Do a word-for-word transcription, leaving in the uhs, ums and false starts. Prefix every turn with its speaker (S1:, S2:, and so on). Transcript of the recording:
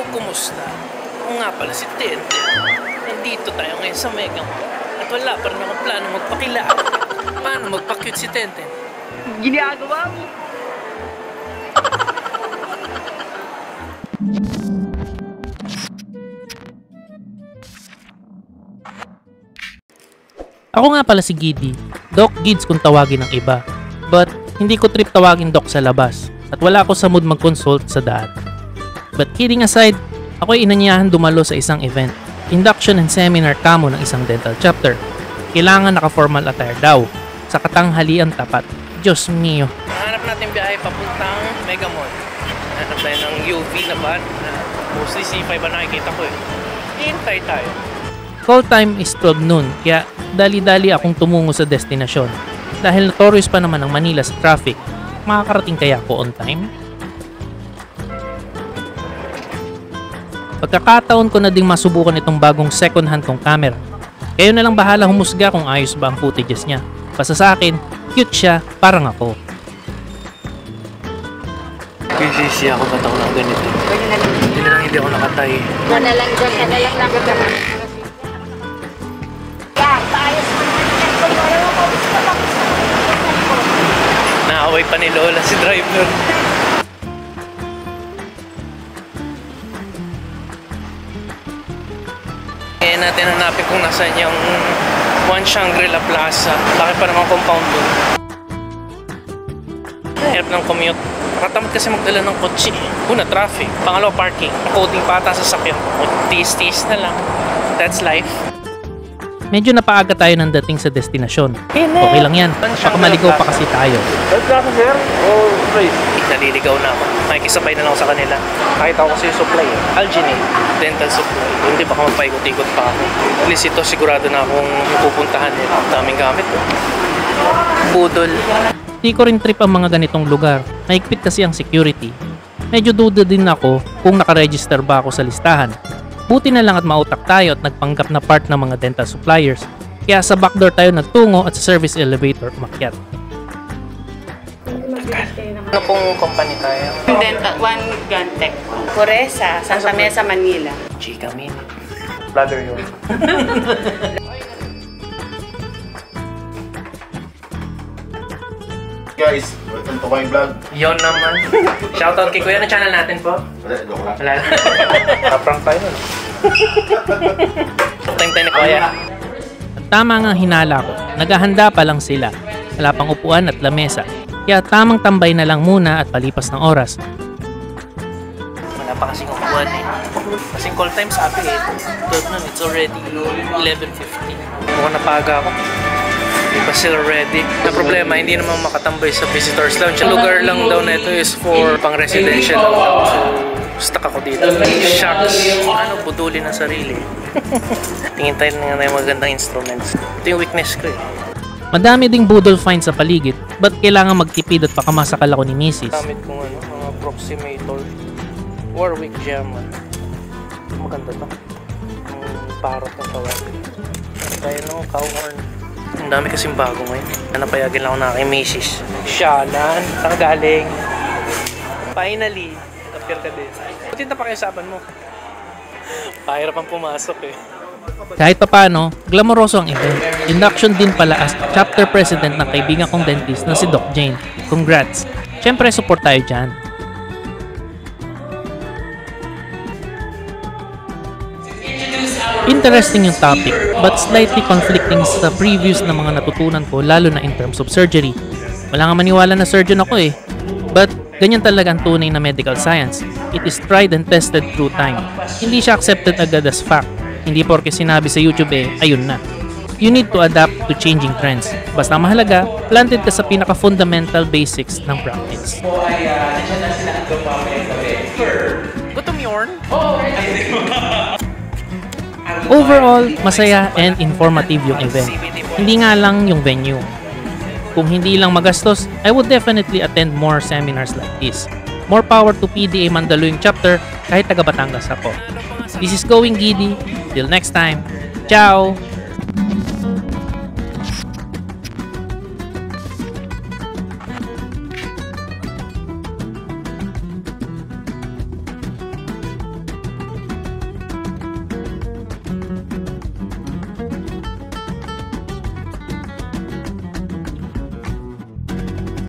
S1: kumusta? Oo nga pala si Tente. Nandito tayo ngayon sa Mega Mall. At wala pa rin akong plano magpakilala. Paano magpa-cute si Tente?
S2: Ginagawa mo!
S1: Ako nga pala si Giddy, Doc Gids kung tawagin ng iba. But hindi ko trip tawagin Doc sa labas at wala ako sa mood mag-consult sa daan. But kidding aside, ako ay inanyahan dumalo sa isang event, induction and seminar kamo ng isang dental chapter. Kailangan naka-formal attire daw, sa katanghalian tapat. Diyos mio. Hanap natin biyahe papuntang Mega Mall. Hanap tayo ng U V na van. Mostly C five ba nakikita ko eh. Hintay tayo. Call time is twelve noon, kaya dali-dali akong tumungo sa destinasyon. Dahil notorious pa naman ang Manila sa traffic, makakarating kaya ako on time? Pagkakataon ko na ding masubukan itong bagong second hand kong camera. Kayo na lang bahala humusga kung ayos ba ang footages niya. Basta sa akin, cute siya, parang ako. Kisisi ako ba't ako ng ganito? Hindi na lang hindi ako nakatay.
S2: Doon na lang doon, na lang lang doon.
S1: Naaway pa ni Lola si driver. Kaya natin hanapin kung nasaan yung One Shangri-La Plaza. Laki pa naman compound doon. Hirap ng commute. Nakatamad kasi magdala ng kotse. Una, traffic. Pangalawa, parking. Coding pa ata sa sakyan. Tiis-tiis na lang. That's life. Medyo napaaga tayo ng dating sa destinasyon. Okay lang yan. Baka maligaw pa kasi tayo.
S3: Plaza, sir? O place?
S1: Naliligaw na ako. Makikisabay na lang ako sa kanila. Kahit ako kasi yung supply eh. Alginate. Dental supply. Hindi baka mapaikot-ikot pa ako. At least ito sigurado na akong pupuntahan eh. Daming gamit oh. Budol. Di ko rin trip ang mga ganitong lugar. Mahigpit kasi ang security. Medyo duda din ako kung nakaregister ba ako sa listahan. Buti na lang at mautak tayo at nagpanggap na part ng mga dental suppliers. Kaya sa backdoor tayo nagtungo at sa service elevator umakyat. Ano pong company tayo?
S2: Dental, One Gantec. Coresa, Santa Mesa, Manila.
S1: Chika min.
S3: Brother yun. Guys, welcome to my vlog.
S1: Yon naman. Shoutout kay Kuya na channel natin po.
S3: Wala, joke lang.
S1: Wala. Kaprank tayo nun. Time tayo ni Kuya. At tama nga hinala ko. Naghahanda pa lang sila. Wala pang upuan at lamesa. Kaya tamang tambay na lang muna at palipas ng oras. Wala pa kasing upuan eh. Kasing call time sabi eh. twelve nun, it's already eleven fifty. Mukhang napaga ako. Hindi pa sila ready. Na problema, hindi naman makatambay sa visitors lounge. Ang lugar lang daw na ito is for pang residential lang daw. So, stuck ako dito. Shucks. Ano, budulin ang sarili. Tingin tayo na yung magandang instruments. Ito yung weakness ko eh. Madami ding budol finds sa paligid. Ba't kailangan magtipid at pakamasakal ako ni Missus? Gamit kong ano, mga approximator. Warwick German. Maganda to. Ang parot ng tawagin. Kaya no, cow horn. Ang dami kasing bago ngayon. Napayagin lang ako na kay Missus Shalan, saan ka galing? Finally, appear ka din. Putin na pakiusapan mo. Pahirap ang pumasok eh. Kahit pa paano, glamoroso ang event. Induction din pala as chapter president ng kaibigan kong dentist na si Doc Jane. Congrats! Siyempre, support tayo dyan. Interesting yung topic, but slightly conflicting sa previous na mga natutunan ko, lalo na in terms of surgery. Wala nga maniwala na surgeon ako eh. But ganyan talaga ang tunay na medical science. It is tried and tested through time. Hindi siya accepted agad as fact. Hindi porke sinabi sa YouTube eh, ayun na. You need to adapt to changing trends. Basta mahalaga, planted ka sa pinaka-fundamental basics ng practice. Gutom yorn? Overall, masaya and informative yung event. Hindi nga lang yung venue. Kung hindi lang magastos, I would definitely attend more seminars like this. More power to P D A Mandaluyong chapter kahit taga Batangas ako. This is Going Giddy. Till next time. Ciao!